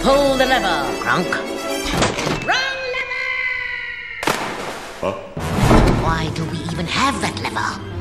Pull the lever, Kronk. Huh? Why do we even have that lever?